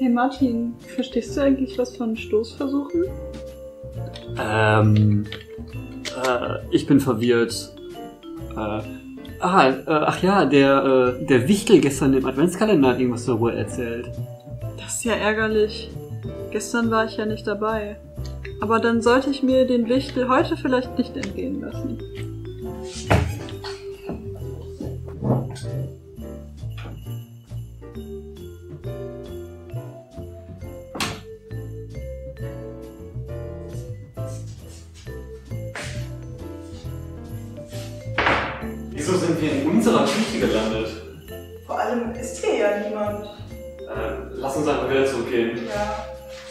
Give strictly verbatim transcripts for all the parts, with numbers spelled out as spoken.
Hey Martin, verstehst du eigentlich was von Stoßversuchen? Ähm, äh, ich bin verwirrt. Äh, ah, äh, ach ja, der, äh, der Wichtel gestern im Adventskalender hat irgendwas darüber erzählt. Das ist ja ärgerlich. Gestern war ich ja nicht dabei. Aber dann sollte ich mir den Wichtel heute vielleicht nicht entgehen lassen. Wieso sind wir in unserer Küche gelandet? Vor allem ist hier ja niemand. Äh, lass uns einfach wieder zurückgehen. Ja.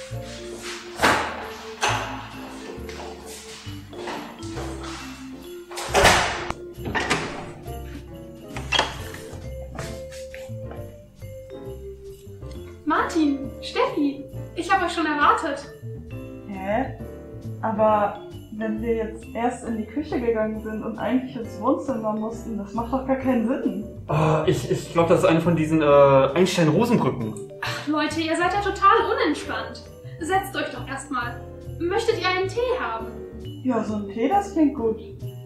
Martin, Steffi, ich habe euch schon erwartet. Hä? Aber wenn wir jetzt erst in die Küche gegangen sind und eigentlich ins Wohnzimmer mussten, das macht doch gar keinen Sinn. Oh, ich ich glaube, das ist eine von diesen äh, Einstein-Rosenbrücken. Ach Leute, ihr seid ja total unentspannt. Setzt euch doch erstmal. Möchtet ihr einen Tee haben? Ja, so ein Tee, das klingt gut.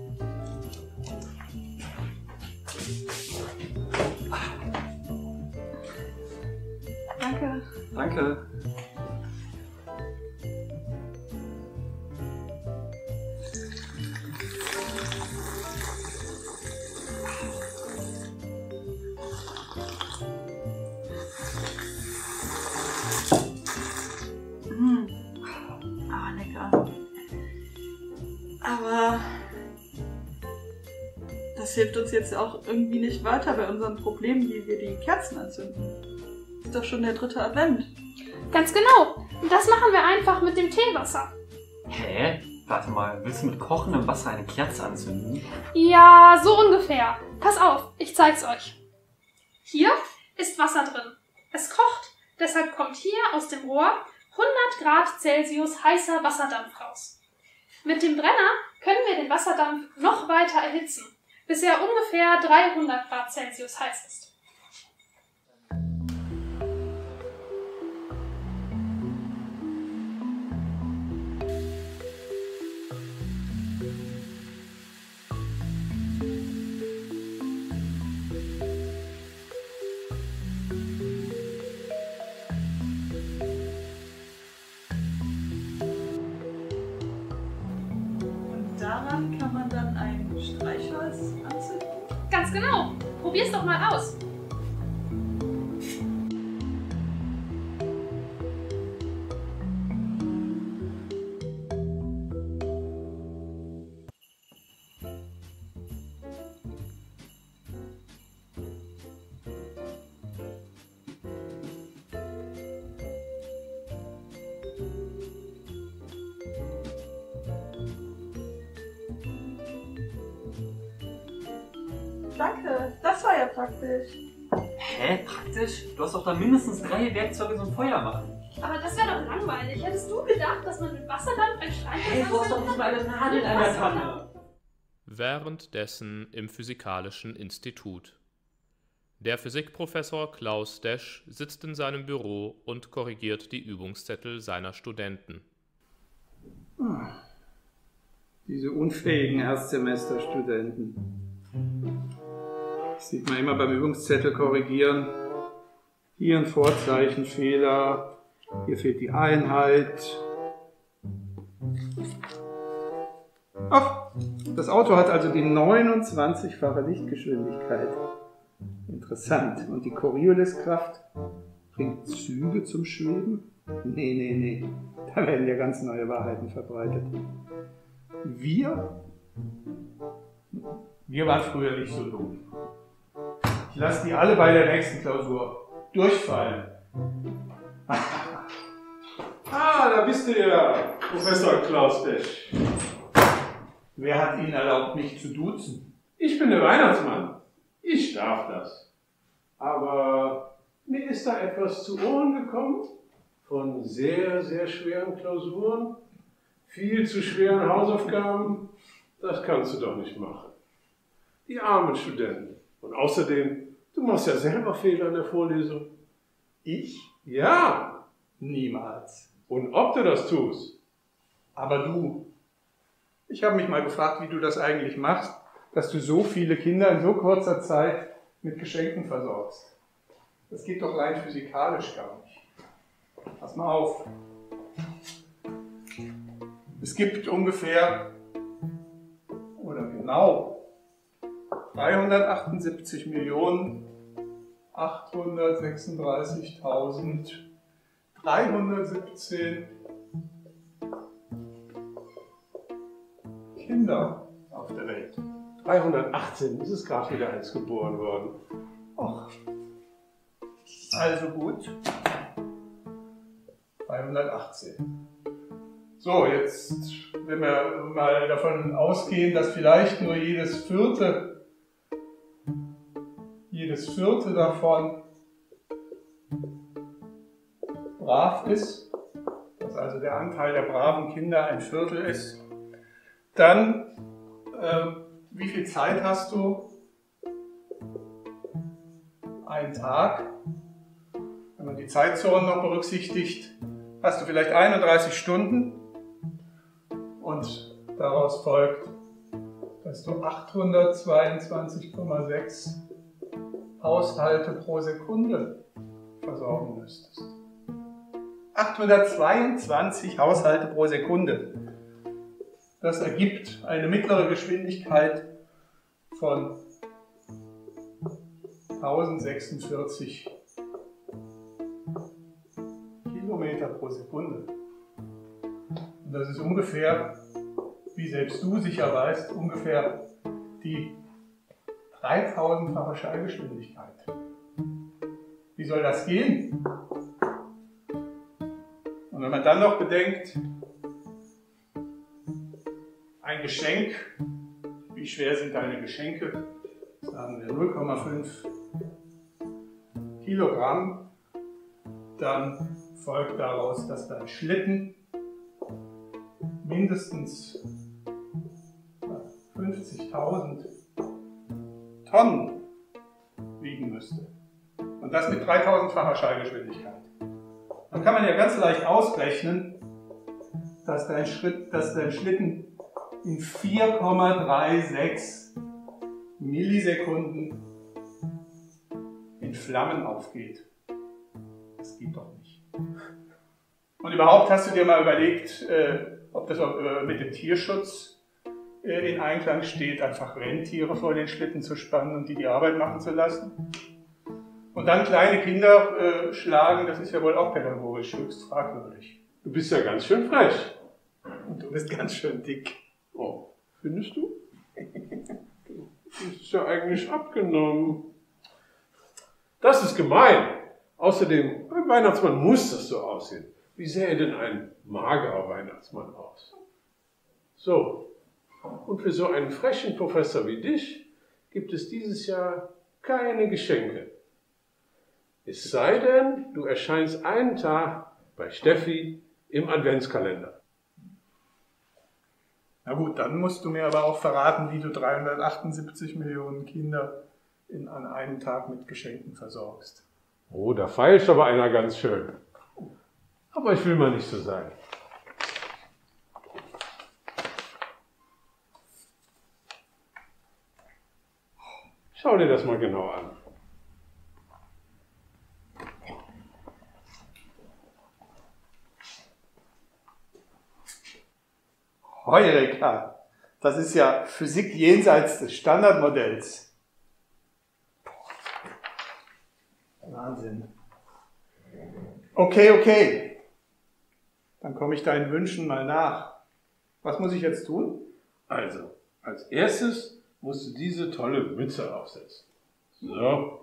Danke. Danke. Mmh. Ah, lecker. Aber das hilft uns jetzt auch irgendwie nicht weiter bei unserem Problem, wie wir die Kerzen anzünden. Ist doch schon der dritte Advent. Ganz genau. Das machen wir einfach mit dem Teewasser. Hä? Warte mal, willst du mit kochendem Wasser eine Kerze anzünden? Ja, so ungefähr. Pass auf, ich zeig's euch. Hier ist Wasser drin. Es kocht, deshalb kommt hier aus dem Rohr hundert Grad Celsius heißer Wasserdampf raus. Mit dem Brenner können wir den Wasserdampf noch weiter erhitzen, bis er ungefähr dreihundert Grad Celsius heiß ist. Daran kann man dann ein Streichholz anzünden? Ganz genau. Probier's doch mal aus. Danke, das war ja praktisch. Hä? Praktisch? Du hast doch da mindestens drei Werkzeuge zum Feuer machen. Aber das wäre doch langweilig. Hättest du gedacht, dass man mit Wasserdampf ein Streichholz Hey, du hast doch nicht mal eine Nadel in einer Pfanne. Währenddessen im Physikalischen Institut. Der Physikprofessor Klaus Desch sitzt in seinem Büro und korrigiert die Übungszettel seiner Studenten. Ah, diese unfähigen Erstsemesterstudenten. Das sieht man immer beim Übungszettel korrigieren. Hier ein Vorzeichenfehler, hier fehlt die Einheit. Ach, das Auto hat also die neunundzwanzigfache Lichtgeschwindigkeit. Interessant. Und die Corioliskraft bringt Züge zum Schweben? Nee, nee, nee. Da werden ja ganz neue Wahrheiten verbreitet. Wir? Wir waren früher nicht so dumm. Ich lasse die alle bei der nächsten Klausur durchfallen. Ah, da bist du ja, Professor Klaus Desch. Wer hat Ihnen erlaubt, mich zu duzen? Ich bin der Weihnachtsmann. Ich darf das. Aber mir ist da etwas zu Ohren gekommen von sehr, sehr schweren Klausuren, viel zu schweren Hausaufgaben. Das kannst du doch nicht machen. Die armen Studenten. Und außerdem, du machst ja selber Fehler in der Vorlesung. Ich? Ja, Niemals. Und ob du das tust? Aber du, ich habe mich mal gefragt, wie du das eigentlich machst, dass du so viele Kinder in so kurzer Zeit mit Geschenken versorgst. Das geht doch rein physikalisch gar nicht. Pass mal auf. Es gibt ungefähr, oder genau, dreihundertachtundsiebzig Millionen achthundertsechsunddreißigtausenddreihundertsiebzehn Kinder auf der Welt. dreihundertachtzehn, ist es gerade wieder eins geboren worden. Och. Also gut. dreihundertachtzehn. So, jetzt, wenn wir mal davon ausgehen, dass vielleicht nur jedes vierte, jedes vierte davon brav ist, dass also der Anteil der braven Kinder ein Viertel ist, dann, äh, wie viel Zeit hast du? Einen Tag. Wenn man die Zeitzonen noch berücksichtigt, hast du vielleicht einunddreißig Stunden und daraus folgt, dass du achthundertzweiundzwanzig Komma sechs Haushalte pro Sekunde versorgen müsstest. achthundertzweiundzwanzig Haushalte pro Sekunde. Das ergibt eine mittlere Geschwindigkeit von tausendsechsundvierzig Kilometer pro Sekunde. Und das ist ungefähr, wie selbst du sicher weißt, ungefähr die dreitausendfache Schallgeschwindigkeit. Wie soll das gehen? Und wenn man dann noch bedenkt, ein Geschenk, wie schwer sind deine Geschenke? Sagen wir null Komma fünf Kilogramm, dann folgt daraus, dass dein Schlitten mindestens fünfzigtausend Tonnen wiegen müsste. Und das mit dreitausendfacher Schallgeschwindigkeit. Dann kann man ja ganz leicht ausrechnen, dass dein, Schritt, dass dein Schlitten in vier Komma sechsunddreißig Millisekunden in Flammen aufgeht. Das geht doch nicht. Und überhaupt hast du dir mal überlegt, äh, ob das auch, äh, mit dem Tierschutz äh, in Einklang steht, einfach Rentiere vor den Schlitten zu spannen und die die Arbeit machen zu lassen? Und dann kleine Kinder äh, schlagen, das ist ja wohl auch pädagogisch höchst fragwürdig. Du bist ja ganz schön frech. Und du bist ganz schön dick. Oh, findest du? Du bist ja eigentlich abgenommen. Das ist gemein. Außerdem, ein Weihnachtsmann muss das so aussehen. Wie sähe denn ein magerer Weihnachtsmann aus? So, und für so einen frechen Professor wie dich gibt es dieses Jahr keine Geschenke. Es sei denn, du erscheinst einen Tag bei Steffi im Adventskalender. Na gut, dann musst du mir aber auch verraten, wie du dreihundertachtundsiebzig Millionen Kinder in, an einem Tag mit Geschenken versorgst. Oh, da feilscht aber einer ganz schön. Aber ich will mal nicht so sein. Schau dir das mal genau an. Heureka! Das ist ja Physik jenseits des Standardmodells. Wahnsinn. Okay, okay. Dann komme ich deinen Wünschen mal nach. Was muss ich jetzt tun? Also, als erstes musst du diese tolle Mütze aufsetzen. So.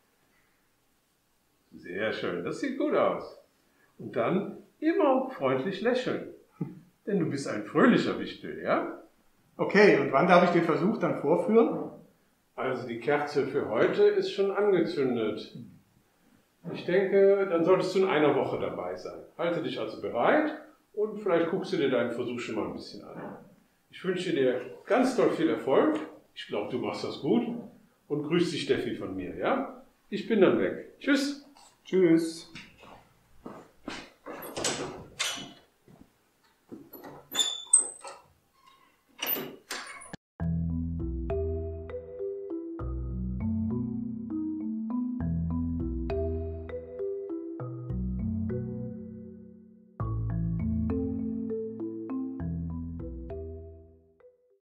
Sehr schön, das sieht gut aus. Und dann immer freundlich lächeln. Denn du bist ein fröhlicher Wichtel, ja? Okay, und wann darf ich den Versuch dann vorführen? Also die Kerze für heute ist schon angezündet. Ich denke, dann solltest du in einer Woche dabei sein. Halte dich also bereit und vielleicht guckst du dir deinen Versuch schon mal ein bisschen an. Ich wünsche dir ganz doll viel Erfolg. Ich glaube, du machst das gut. Und grüß die Steffi von mir, ja? Ich bin dann weg. Tschüss. Tschüss.